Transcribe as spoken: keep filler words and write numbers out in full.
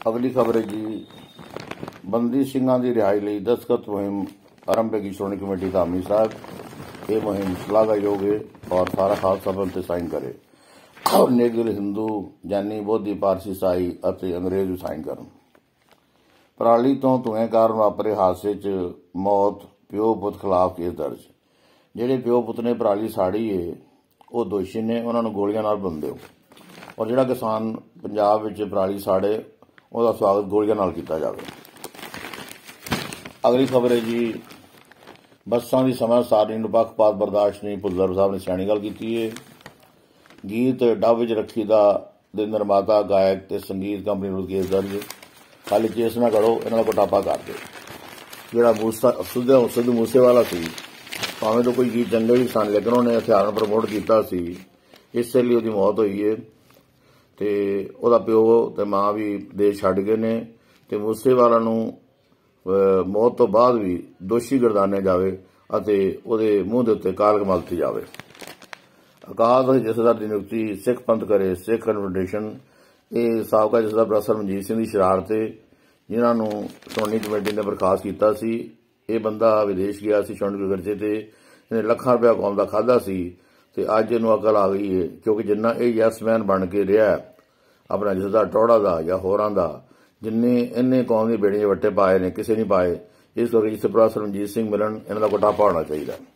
अगली खबर है जी, बंदी ਸਿੰਘਾਂ ਦੀ रिहाई ਲਈ दस्तखत मुहिम आरंभेगी श्रोमणी कमेटी का अमीर साहब। ये मुहिम श्लाघायोग है और सारा खालसा पंथ साइन करे और नेकदिल हिंदू जानी बोधी पारसी ईसाई ਅਤੇ अंग्रेज भी साइन करन। पराली तो धुएं कारण वापरे हादसे च मौत प्यो पुत खिलाफ केस दर्ज। ਜਿਹੜੇ प्यो पुत ने पराली साड़ी है वो दोषी ने, उन्होंने गोलियां नाल बंद दो और ਜਿਹੜਾ किसान पंजाब विच पराली साड़े ਉਹਦਾ स्वागत गोलियां नाल किया जाए। अगली खबर है जी, बसां की समय सारणी नूं पक्षपात बर्दाश्त नहीं, भुल्लर साहब ने सियाणी गल की है। गीत डब विच रखी दा दे निर्माता गायक ते संगीत कंपनी विरुद्ध केस दर्ज। खाली केस ना करो, इन्हां दा कोटापा कर दो। जिहड़ा मूसा सिद्धू सिद्धू मूसेवाला सी, भावें तो कोई गीत चंगे भी सन लेकिन उन्हें हथियार प्रमोट किया सी, इस लिए उसकी मौत हुई है। ते ਉਹਦਾ ਪਿਓ ਤੇ मां भी देश ਛੱਡ गए ने ते मूसेवाला नूं मौत तो बाद भी दोषी गरदाने जावे ਅਤੇ ਉਹਦੇ ਮੂੰਹ ਦੇ ਉੱਤੇ ਕਾਲਕ ਮਲਤੀ ਜਾਵੇ। ਅਕਾਲ ਤਖ਼ਤ ਜਥੇਦਾਰ ਦੀ ਨਿਯੁਕਤੀ ਸਿੱਖ ਪੰਥ ਕਰੇ ਸਿੱਖ ਕਨਫੈਡਰੇਸ਼ਨ। ਇਹ ਸਾਬਕਾ ਜਥੇਦਾਰ ਪ੍ਰੋਫੈਸਰ ਮਨਜੀਤ ਸਿੰਘ ਦੀ ਸ਼ਰਾਰਤ ਹੈ, ਜਿਨ੍ਹਾਂ ਨੂੰ ਸ਼੍ਰੋਮਣੀ ਕਮੇਟੀ ਨੇ ਬਰਖਾਸਤ ਕੀਤਾ ਸੀ। ਇਹ ਬੰਦਾ ਵਿਦੇਸ਼ ਗਿਆ ਸੀ ਸ਼ੌਂਡ ਖਰਚੇ ਤੇ, ਇਹਨੇ ਲੱਖਾਂ ਰੁਪਇਆ ਕੌਮ ਦਾ ਖਾਧਾ ਸੀ ਤੇ ਅੱਜ ਇਹਨੂੰ ਅਕਲ ਆ ਗਈ ਹੈ, ਕਿਉਂਕਿ ਜਿੰਨਾ ਇਹ ਯੈਸਮੈਨ ਬਣ ਕੇ ਰਿਹਾ ਆਪਣਾ ਜਥੇਦਾਰ ਟੌੜਾ ਦਾ ਜਾਂ ਹੋਰਾਂ ਦਾ, ਜਿੰਨੇ ਇਹਨੇ ਕੌਮ ਦੀ ਬੇੜੀਆਂ ਵੱਟੇ ਪਾਏ ਨੇ ਕਿਸੇ ਨਹੀਂ ਪਾਏ। ਇਸ ਕਰਕੇ ਜਿੱਥੇ ਪ੍ਰੋਫੈਸਰ ਮਨਜੀਤ ਸਿੰਘ ਮਿਲਣ, ਇਹਨਾਂ ਦਾ ਕੋਟਾਪਾ ਹੋਣਾ ਚਾਹੀਦਾ।